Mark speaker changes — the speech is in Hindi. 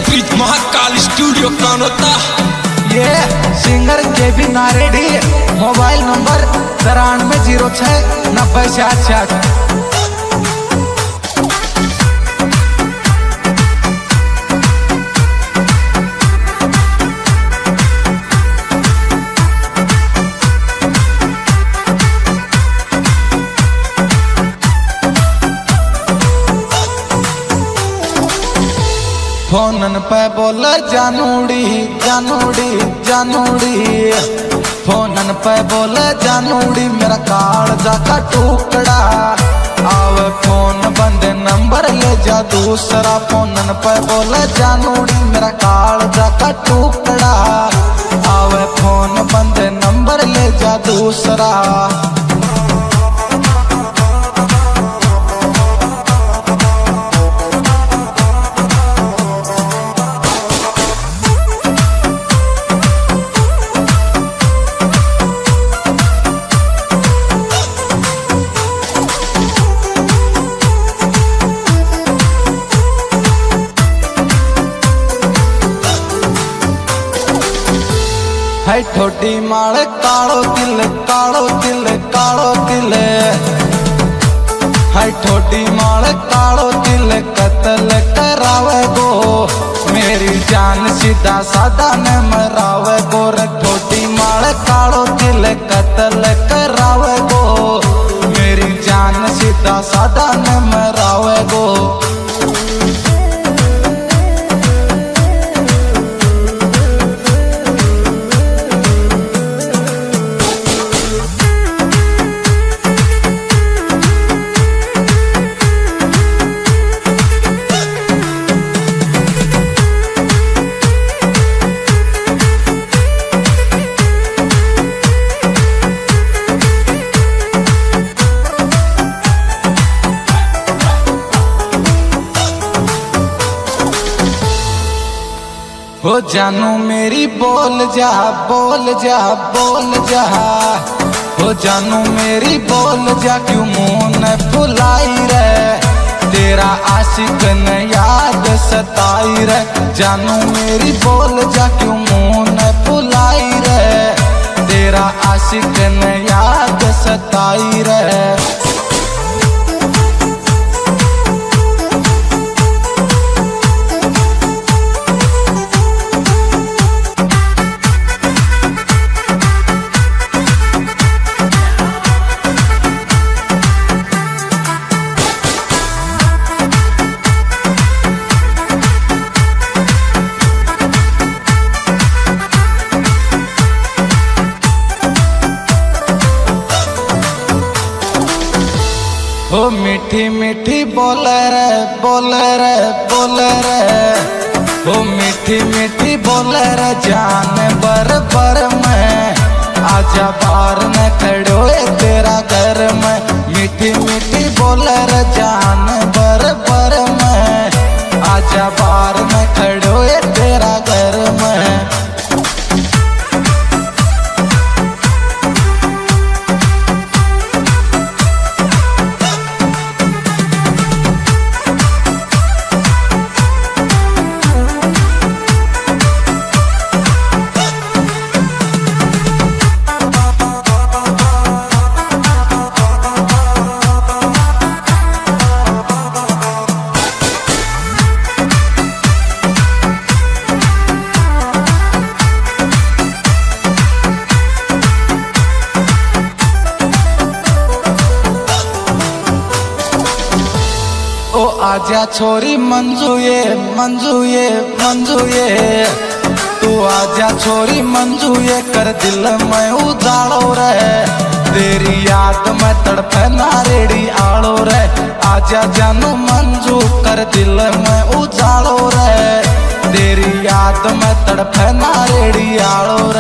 Speaker 1: विद महाकाल स्टूडियो कौन होता?
Speaker 2: ये सिंगर के भी नारेडी। Mobile number 93069066। फोनन पे बोल जानूड़ी जानूड़ी जानूड़ी, फोनन पे बोल जानूड़ी मेरा कालजा का टुकड़ा। आवे फोन बंद नंबर ले जा दूसरा, फोनन पे बोल जानूड़ी मेरा कालजा का टुकड़ा। आवे फोन बंद नंबर ले जा दूसरा। है ठोडी माल कालो दिल कालो दिल कालो दिल, है ठोडी माल कालो दिल कत्ल करावे गो। मेरी जान सीधा साधा न मरावे गो। ठोडी माल कालो दिल कत्ल करावे गो। मेरी जान सीधा साधा न मरावे गो। हो जानू मेरी बोल जा बोल जा बोल जा। हो जानू मेरी बोल जा क्यों मुँह न फुलाई रे। तेरा आशिक न याद सताई रे। जानू मेरी बोल जा क्यों मुँह न फुलाई रे। तेरा आशिक न याद सताई रे। हो मीठी मीठी बोल रे बोल रे बोल रे। हो मीठी मीठी बोल रे जान बर बर में। आजा बाहर न खड़ो तेरा घर में। मीठी मीठी बोल रे जान बर बर में। आजा बाहर न खड़ो तेरा घर में। ओ आजा छोरी मंजू ये मंजू ये मंजू ये। तू आजा छोरी मंजू ये कर दिल में उजाड़ो रे। तेरी याद में तड़पे नारेड़ी आड़ो रे। आजा जानू मंजू कर दिल में उजाड़ो रे। तेरी याद में तड़पे नारेड़ी आड़ो रे।